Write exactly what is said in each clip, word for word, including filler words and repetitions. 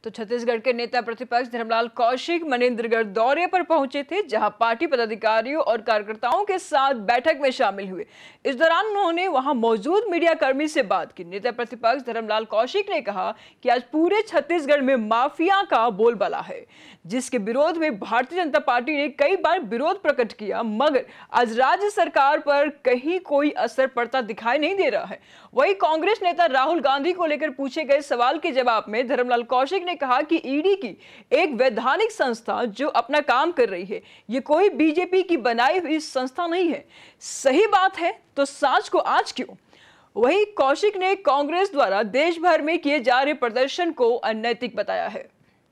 तो छत्तीसगढ़ के नेता प्रतिपक्ष धर्मलाल कौशिक मनेंद्रगढ़ दौरे पर पहुंचे थे, जहां पार्टी पदाधिकारियों और कार्यकर्ताओं के साथ बैठक में शामिल हुए। इस दौरान उन्होंने वहां मौजूद मीडिया कर्मी से बात की। नेता प्रतिपक्ष धर्मलाल कौशिक ने कहा कि आज पूरे छत्तीसगढ़ में माफिया का बोलबाला है, जिसके विरोध में भारतीय जनता पार्टी ने कई बार विरोध प्रकट किया, मगर आज राज्य सरकार पर कहीं कोई असर पड़ता दिखाई नहीं दे रहा है। वहीं कांग्रेस नेता राहुल गांधी को लेकर पूछे गए सवाल के जवाब में धर्मलाल कौशिक ने कहा कि ईडी की एक वैधानिक संस्था जो अपना काम कर रही है, ये कोई बीजेपी की बनाई हुई संस्था नहीं है। सही बात है तो सांच को आज क्यों? वहीं कौशिक ने कांग्रेस द्वारा देश भर में किए जा रहे प्रदर्शन को अनैतिक बताया है।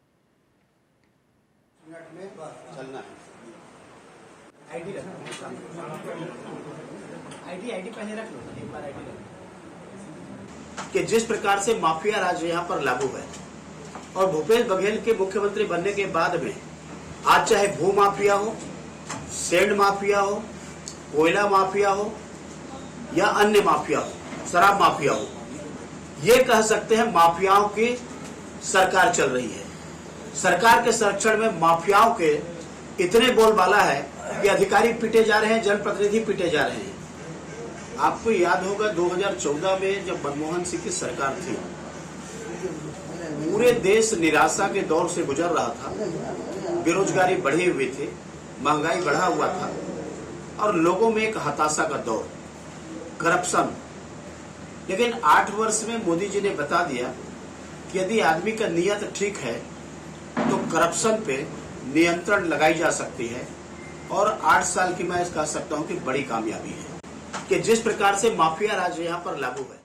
चलना है। आईडी आईडी आईडी पहले रख लो, एक बार आईडी कि जिस प्रकार से माफिया राज यहाँ पर लागू है और भूपेश बघेल के मुख्यमंत्री बनने के बाद में आज चाहे भू माफिया हो, सैंड माफिया हो, कोयला माफिया हो या अन्य माफिया हो, शराब माफिया हो, ये कह सकते हैं माफियाओं की सरकार चल रही है। सरकार के संरक्षण में माफियाओं के इतने बोलबाला है कि अधिकारी पीटे जा रहे हैं, जनप्रतिनिधि पीटे जा रहे हैं। आपको याद होगा दो हज़ार चौदह में जब मनमोहन सिंह की सरकार थी, पूरे देश निराशा के दौर से गुजर रहा था, बेरोजगारी बढ़े हुए थे, महंगाई बढ़ा हुआ था और लोगों में एक हताशा का दौर, करप्शन। लेकिन आठ वर्ष में मोदी जी ने बता दिया कि यदि आदमी का नियत ठीक है तो करप्शन पे नियंत्रण लगाई जा सकती है और आठ साल की मैं कह सकता हूं कि बड़ी कामयाबी है कि जिस प्रकार से माफिया राज यहाँ पर लागू है।